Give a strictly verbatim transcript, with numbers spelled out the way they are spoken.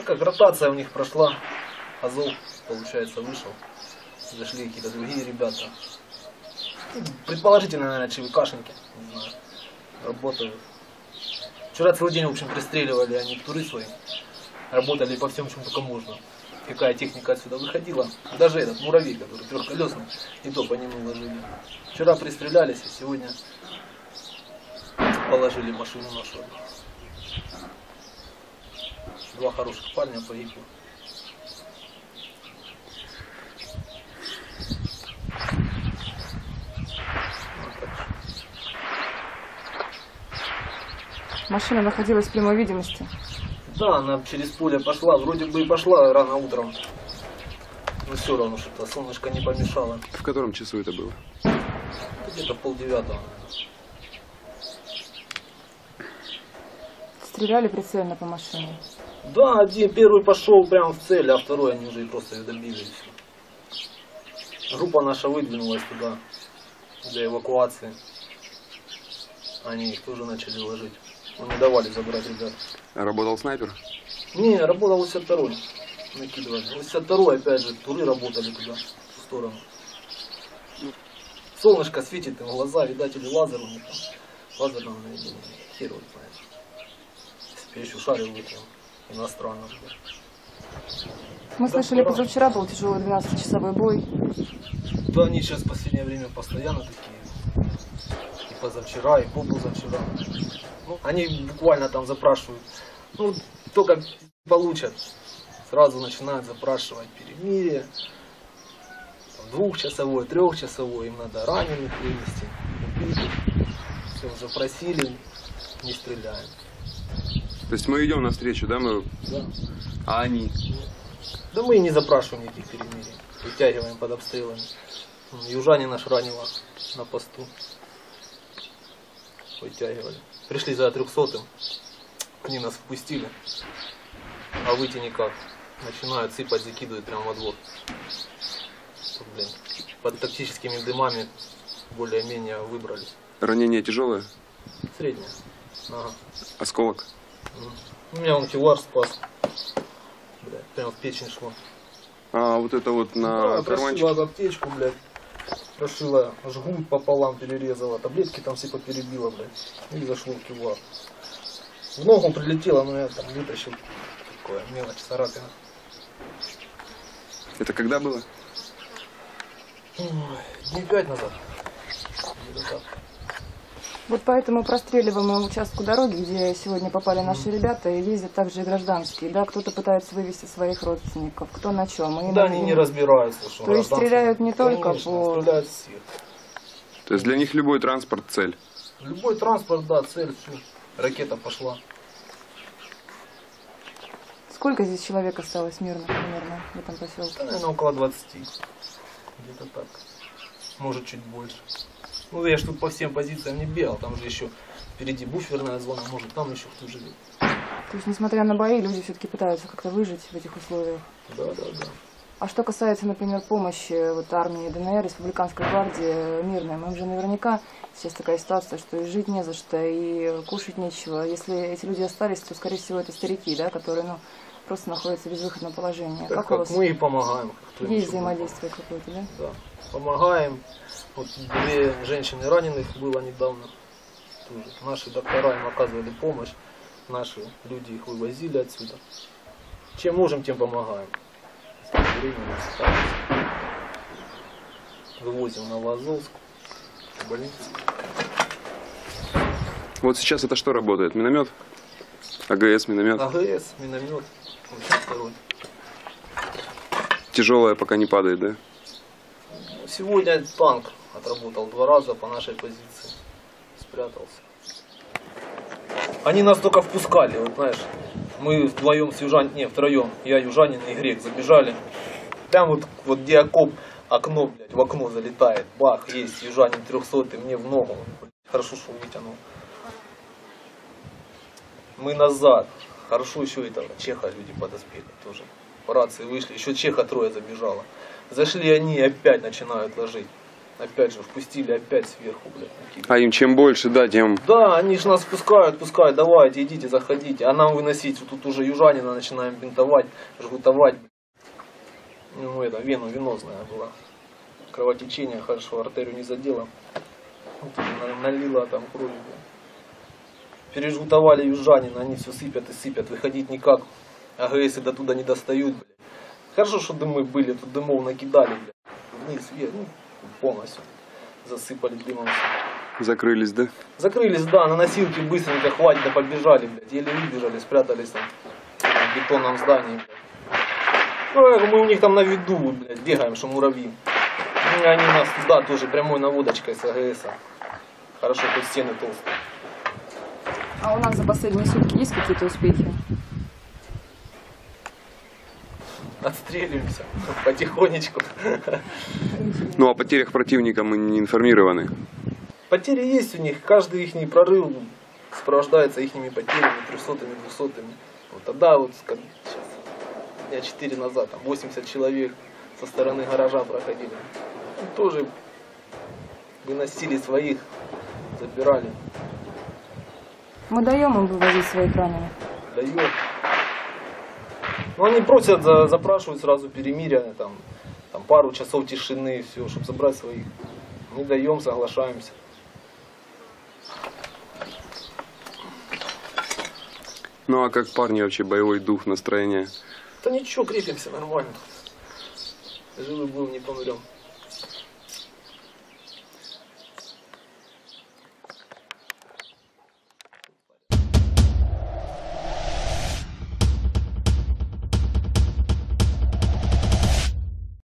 как ротация у них прошла. Азов, получается, вышел. Зашли какие-то другие ребята. Предположительно, наверное, ЧВКшники. Не знаю. Работают. Вчера целый день, в общем, пристреливали они туры свои. Работали по всем, чем только можно. Какая техника отсюда выходила. Даже этот муравей, который трехколесный, и то по нему ложили. Вчера пристрелялись, и сегодня положили машину нашу. Два хороших парня погибли. Машина находилась в прямой видимости? Да, она через поле пошла. Вроде бы и пошла рано утром. Но все равно что-то солнышко не помешало. В котором часу это было? Где-то полдевятого. Стреляли прицельно по машине? Да, один первый пошел прямо в цель, а второй они уже просто ее добили. И все. Группа наша выдвинулась туда для эвакуации. Они их тоже начали ложить. Мы не давали забрать ребят. А работал снайпер? Не, работал восемьдесят второй. Накидывали. восемьдесят второй, опять же, туры работали туда, в ту сторону. Солнышко светит им в глаза, видать, или лазер у них там. Лазер, наверное, хер его знает. Теперь еще шаривают там иностранно. Мы слышали, позавчера был тяжелый двенадцатичасовой бой. Да, они сейчас в последнее время постоянно такие. И позавчера, и попозавчера. Ну, они буквально там запрашивают. Ну, только получат. Сразу начинают запрашивать перемирие. Двухчасовой, трехчасовой. Им надо раненых вынести. Убитых. Все, запросили, не стреляем. То есть мы идем навстречу, да? Мы... Да. А они? Да мы и не запрашиваем никаких перемирий. Вытягиваем под обстрелами. Южанин наш ранило на посту. Вытягивали. Пришли за трехсотым. Они нас впустили. А выйти никак. Начинают сыпать, закидывают прямо во двор. Блин. Под тактическими дымами более-менее выбрались. Ранение тяжелое? Среднее. Ага. Осколок? У меня он кевлар спас. Бля, прямо в печень шло. А, вот это вот на да, карманчике? Прошила аптечку, блядь. Прошила, жгут пополам перерезала. Таблетки там все поперебила, блядь. И зашло в кевлар. В ногу прилетело, но я там вытащил. Такое мелочь, царапина. Это когда было? Ой, дней пять назад. Так. Вот по этому простреливаемому участку дороги, где сегодня попали наши ребята, и ездят также и гражданские, да, кто-то пытается вывести своих родственников, кто на чем. И да, на... они не разбираются, что то есть стреляют не только конечно, по... стреляют всех. То есть для них любой транспорт цель? Любой транспорт, да, цель, все. Ракета пошла. Сколько здесь человек осталось мирно примерно в этом поселке? Да, наверное, около двадцати. Где-то так. Может, чуть больше. Ну, я ж тут по всем позициям не бегал. Там же еще впереди буферная зона. Может, там еще кто живет. То есть, несмотря на бои, люди все-таки пытаются как-то выжить в этих условиях? Да, да, да. А что касается, например, помощи вот, армии ДНР, Республиканской гвардии мирной, мы уже наверняка сейчас такая ситуация, что и жить не за что, и кушать нечего. Если эти люди остались, то, скорее всего, это старики, да, которые, ну, просто находятся в безвыходном положении. Так как как у вас мы и помогаем. есть взаимодействие какое-то, да? Да. Помогаем. Вот две женщины раненых было недавно. Тоже. Наши доктора им оказывали помощь. Наши люди их вывозили отсюда. Чем можем, тем помогаем. Вывозим в Новоазовск, в больницу. Вот сейчас это что работает? Миномет? АГС, миномет? АГС, миномет. Второй. Тяжелая пока не падает, да? Сегодня танк отработал два раза по нашей позиции. Спрятался. Они нас только впускали, вот знаешь. Мы вдвоем с южанином, не, втроем, я, южанин и грек, забежали. Прям вот, вот где окоп, окно, блядь, в окно залетает. Бах, есть южанин трехсотый, мне в ногу. Хорошо, что вытянул. Мы назад. Хорошо еще этого чеха люди подоспели тоже. По рации вышли, еще чеха трое забежало. Зашли они и опять начинают ложить. Опять же, впустили опять сверху, блядь. накидали. А им чем больше, да, тем... Да, они же нас пускают, пускают, давайте, идите, заходите. А нам выносить, тут уже южанина начинаем бинтовать, жгутовать. Ну, это, вену венозная была. Кровотечение, хорошо, артерию не задело. Налила там кровь. Пережгутовали южанина, они все сыпят и сыпят, выходить никак. АГСы до туда не достают, блядь. Хорошо, что дымы были, тут дымов накидали, блядь. Вниз, вверх, ну, полностью засыпали дымом. Закрылись, да? Закрылись, да, на носилки быстренько, хватит, да побежали, блядь. Еле выбежали, спрятались там в бетонном здании, блядь. Ну, мы у них там на виду, блядь, бегаем, что муравьи. Ну, они нас туда тоже прямой наводочкой с АГСа. Хорошо, хоть стены толстые. А у нас за последние сутки есть какие-то успехи? Отстреливаемся потихонечку. Ну, о потерях противника мы не информированы. Потери есть у них, каждый их прорыв сопровождается их потерями, трехсотыми, двухсотыми. Вот тогда вот, как сейчас, дня четыре назад, там восемьдесят человек со стороны гаража проходили. И тоже выносили своих, забирали. Мы даем им вывозить своих раненых. Дает. Ну, они просят, за, запрашивают сразу перемирие, там, там пару часов тишины, все, чтобы забрать своих. Мы даем, соглашаемся. Ну, а как парни вообще, боевой дух, настроение? Да ничего, крепимся нормально. Живы будем, не помрем.